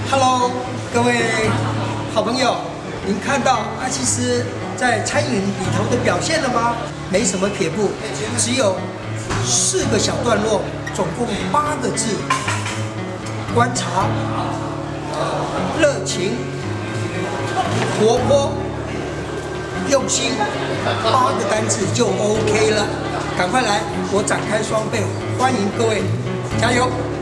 Hello， 各位好朋友，您看到其实，在餐饮里头的表现了吗？没什么撇步，只有4个小段落，总共8个字：观察、热情、活泼、用心，8个单字就 OK 了。赶快来，我展开双臂，欢迎各位，加油！